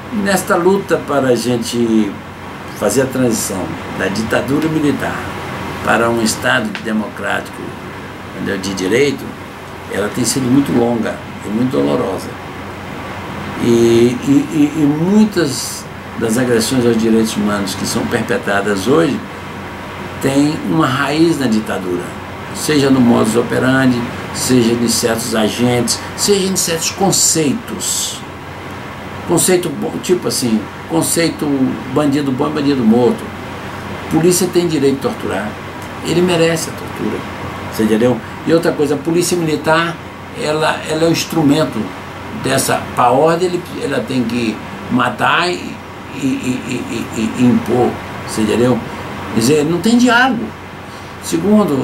Nesta luta para a gente fazer a transição da ditadura militar para um Estado democrático de direito, ela tem sido muito longa e muito dolorosa. E muitas das agressões aos direitos humanos que são perpetradas hoje têm uma raiz na ditadura, seja no modus operandi, seja em certos agentes, seja em certos conceitos. Conceito tipo assim, conceito bandido bom e bandido morto. Polícia tem direito de torturar, ele merece a tortura, você entendeu? E outra coisa, a polícia militar, ela é o instrumento dessa, para a ordem ela tem que matar e impor, você entendeu? Quer dizer, não tem diálogo. Segundo,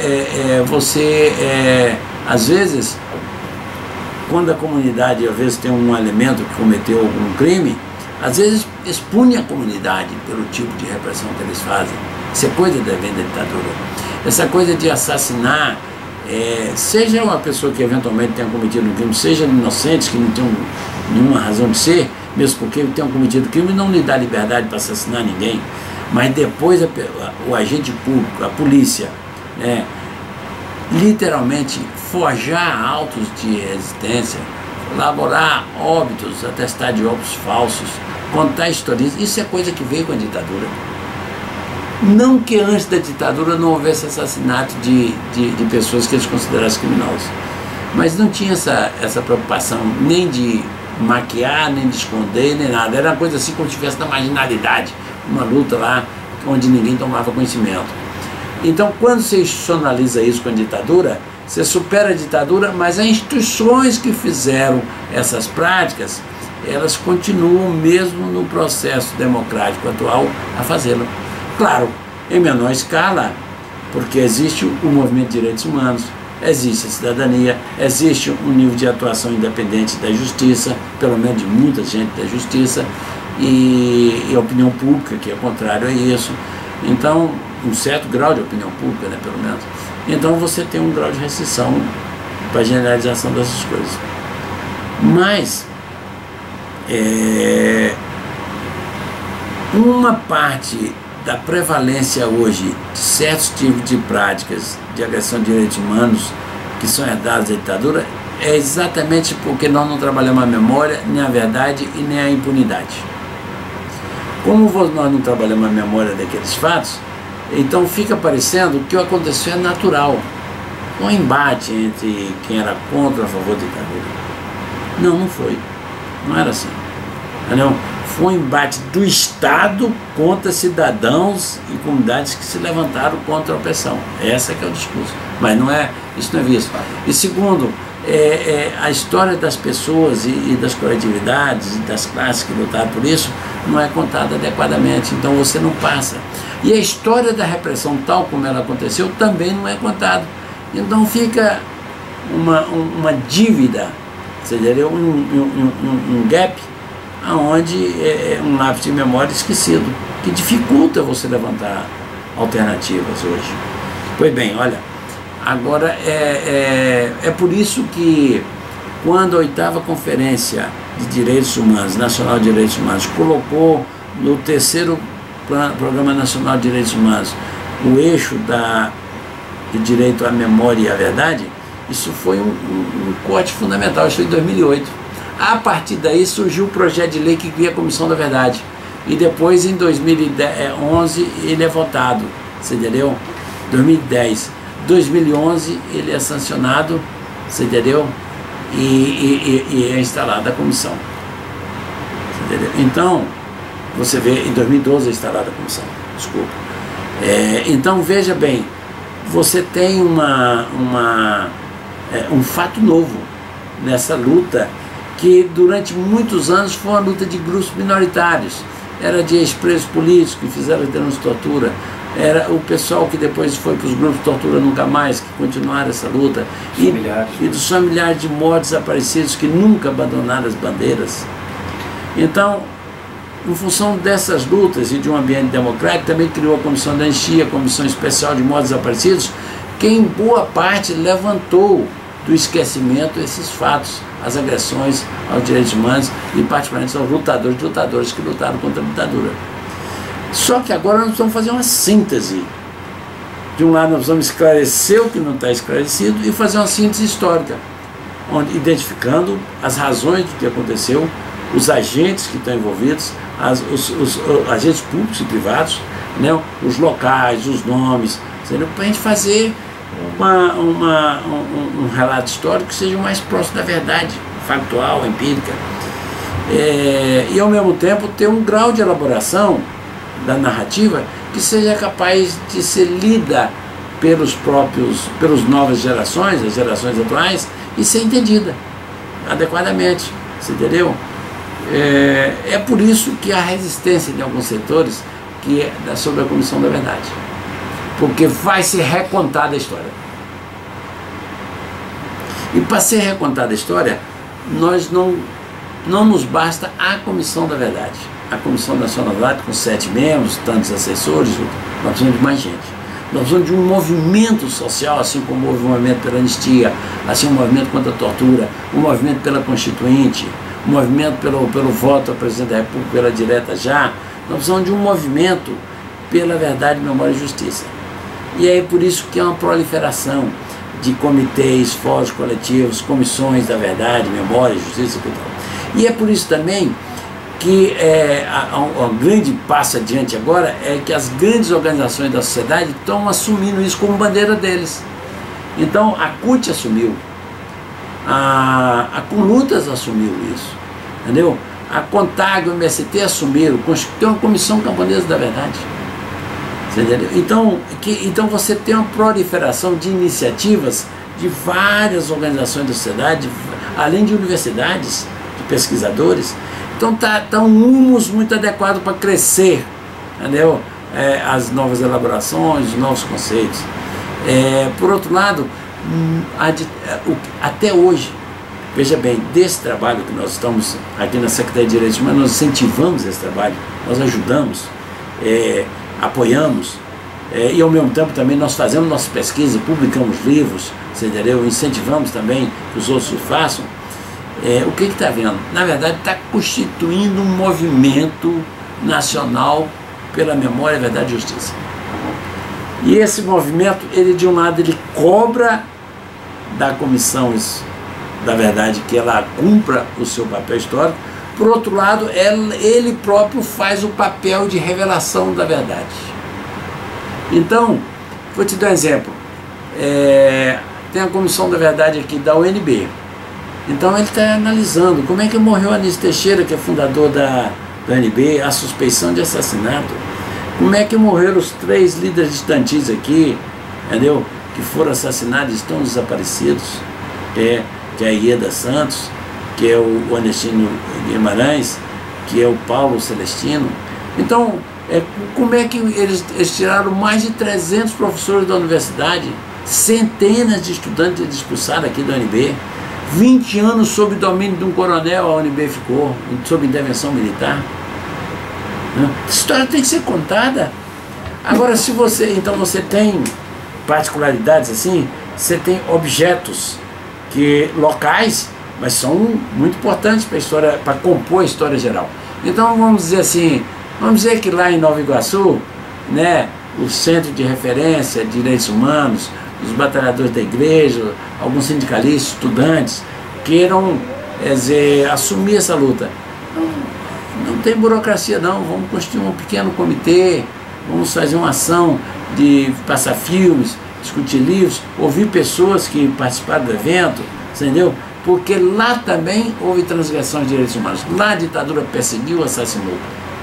às vezes, quando a comunidade às vezes tem um elemento que cometeu algum crime, às vezes expune a comunidade pelo tipo de repressão que eles fazem. Isso é coisa da ditadura. Essa coisa de assassinar, seja uma pessoa que eventualmente tenha cometido um crime, seja inocentes que não tenham nenhuma razão de ser, mesmo porque tenham cometido crime, não lhe dá liberdade para assassinar ninguém. Mas depois o agente público, a polícia, literalmente forjar autos de resistência, elaborar óbitos, atestar de óbitos falsos, contar histórias, isso é coisa que veio com a ditadura. Não que antes da ditadura não houvesse assassinato de pessoas que eles considerassem criminosos, mas não tinha essa preocupação nem de maquiar, nem de esconder, nem nada. Era uma coisa assim como se estivesse na marginalidade, uma luta lá onde ninguém tomava conhecimento. Então, quando você institucionaliza isso com a ditadura, você supera a ditadura, mas as instituições que fizeram essas práticas, elas continuam mesmo no processo democrático atual a fazê-lo. Claro, em menor escala, porque existe o movimento de direitos humanos, existe a cidadania, existe um nível de atuação independente da justiça, pelo menos de muita gente da justiça, e a opinião pública, que é contrário a isso. Então, um certo grau de opinião pública, pelo menos. Então você tem um grau de restrição para a generalização dessas coisas. Mas, uma parte da prevalência hoje de certos tipos de práticas de agressão de direitos humanos que são herdadas da ditadura é exatamente porque nós não trabalhamos a memória, nem a verdade e nem a impunidade. Como nós não trabalhamos a memória daqueles fatos, então fica parecendo que o que aconteceu é natural. Um embate entre quem era contra ou a favor da ditadura. Não, não foi. Não era assim. Não. Foi um embate do Estado contra cidadãos e comunidades que se levantaram contra a opressão. Esse que é o discurso. Mas isso não é visto. E segundo, a história das pessoas e das coletividades e das classes que lutaram por isso não é contada adequadamente. Então você não passa. E a história da repressão, tal como ela aconteceu, também não é contada. Então fica uma dívida, você entendeu? Um gap, onde é um lápis de memória esquecido, que dificulta você levantar alternativas hoje. Pois bem, olha, agora é por isso que quando a 8ª Conferência de Direitos Humanos, Nacional de Direitos Humanos, colocou no 3º Programa Nacional de Direitos Humanos o eixo do direito à memória e à verdade, isso foi um corte fundamental, isso foi em 2008. A partir daí surgiu o projeto de lei que cria a Comissão da Verdade. E depois, em 2011, ele é votado, você entendeu? 2010. 2011, ele é sancionado, você entendeu? E é instalada a comissão. Você entendeu? Então, você vê, em 2012 é instalada a comissão, desculpa. Então, veja bem, você tem um fato novo nessa luta, que durante muitos anos foi uma luta de grupos minoritários. Era de ex-presos políticos que fizeram denúncia de tortura, era o pessoal que depois foi para os grupos de tortura nunca mais, que continuaram essa luta, e dos familiares de mortos desaparecidos que nunca abandonaram as bandeiras. Então, em função dessas lutas e de um ambiente democrático, também criou a Comissão da Anistia, a Comissão Especial de Mortos Desaparecidos, que em boa parte levantou do esquecimento esses fatos, as agressões aos direitos humanos e particularmente aos lutadores que lutaram contra a ditadura. Só que agora nós vamos fazer uma síntese. De um lado nós vamos esclarecer o que não está esclarecido e fazer uma síntese histórica, identificando as razões do que aconteceu, os agentes que estão envolvidos, os agentes públicos e privados, né, os locais, os nomes, para a gente fazer um relato histórico que seja o mais próximo da verdade, factual, empírica, e ao mesmo tempo ter um grau de elaboração da narrativa que seja capaz de ser lida pelas novas gerações, as gerações atuais, e ser entendida adequadamente, você entendeu? É por isso que há resistência de alguns setores sobre a Comissão da Verdade, porque vai ser recontada a história. E para ser recontada a história, nós não nos basta a Comissão da Verdade, a Comissão Nacional da Verdade com 7 membros, tantos assessores, nós precisamos de mais gente. Nós precisamos de um movimento social, assim como houve um movimento pela anistia, assim um movimento contra a tortura, um movimento pela Constituinte, um movimento pelo voto ao Presidente da República, pela direta já. Nós precisamos de um movimento pela verdade, memória e justiça. E é por isso que há uma proliferação de comitês, fóruns coletivos, comissões da verdade, memória, justiça e cultura. E é por isso também que um grande passo adiante agora é que as grandes organizações da sociedade estão assumindo isso como bandeira deles. Então a CUT assumiu, a Conlutas assumiu isso, entendeu? A CONTAG, o MST assumiram, tem uma Comissão Camponesa da Verdade. Entendeu? Então você tem uma proliferação de iniciativas de várias organizações da sociedade, além de universidades, de pesquisadores. Então tá um humus muito adequado para crescer, entendeu? As novas elaborações, os novos conceitos. Por outro lado, até hoje, veja bem, desse trabalho que nós estamos aqui na Secretaria de Direitos Humanos, nós incentivamos esse trabalho, nós ajudamos, apoiamos, e ao mesmo tempo também nós fazemos nossas pesquisas, publicamos livros, você entendeu? Incentivamos também que os outros o façam. O que está vendo? Na verdade está constituindo um movimento nacional pela memória, verdade e justiça. E esse movimento, ele de um lado, ele cobra da Comissão da Verdade que ela cumpra o seu papel histórico, por outro lado, ele próprio faz o papel de revelação da verdade. Então, vou te dar um exemplo. Tem a Comissão da Verdade aqui da UNB. Então ele está analisando como é que morreu Anísio Teixeira, que é fundador da UNB, a suspeição de assassinato. Como é que morreram os 3 líderes estudantis aqui, entendeu? Que foram assassinados e estão desaparecidos, que é a Ieda Santos, que é o Ernestino Guimarães, que é o Paulo Celestino. Então, como é que eles tiraram mais de 300 professores da universidade, centenas de estudantes expulsados aqui da UNB, 20 anos sob domínio de um coronel a UNB ficou, sob intervenção militar. Essa história tem que ser contada. Agora, então você tem particularidades assim, você tem objetos locais, mas são muito importantes para a história, para compor a história geral. Então vamos dizer assim, vamos dizer que lá em Nova Iguaçu, né, o Centro de Referência de Direitos Humanos, os batalhadores da igreja, alguns sindicalistas, estudantes, queiram assumir essa luta. Não tem burocracia não, vamos constituir um pequeno comitê, vamos fazer uma ação de passar filmes, discutir livros, ouvir pessoas que participaram do evento, entendeu? Porque lá também houve transgressão de direitos humanos. Lá a ditadura perseguiu, assassinou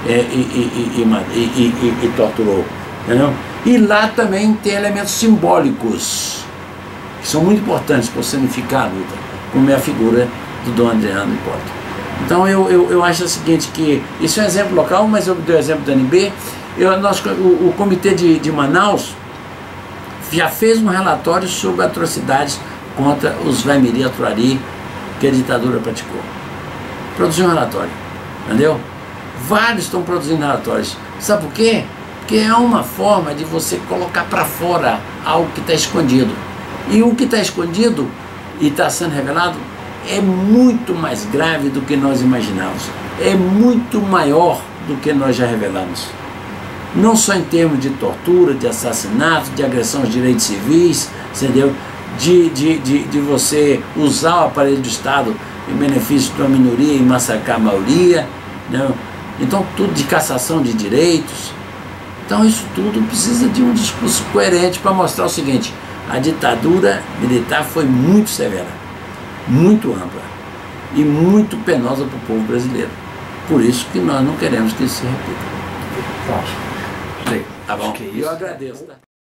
e torturou, entendeu? E lá também tem elementos simbólicos que são muito importantes para significar a luta, como é a figura do Dom Adriano Hipólito. Então eu acho o seguinte, que isso é um exemplo local, mas eu dei o exemplo da UNB. O Comitê de Manaus já fez um relatório sobre atrocidades contra os Vaimiri Atuari que a ditadura praticou. Produziu um relatório, entendeu? Vários estão produzindo relatórios. Sabe por quê? Porque é uma forma de você colocar para fora algo que está escondido. E o que está escondido, e está sendo revelado é muito mais grave do que nós imaginávamos, é muito maior do que nós já revelamos. Não só em termos de tortura, de assassinato, de agressão aos direitos civis, entendeu? De você usar o aparelho do Estado em benefício de uma minoria e massacrar a maioria, né? Então tudo de cassação de direitos. Então isso tudo precisa de um discurso coerente para mostrar o seguinte: a ditadura militar foi muito severa, muito ampla e muito penosa para o povo brasileiro. Por isso que nós não queremos que isso se repita. Tá bom. Tá bom? Eu agradeço. Tá?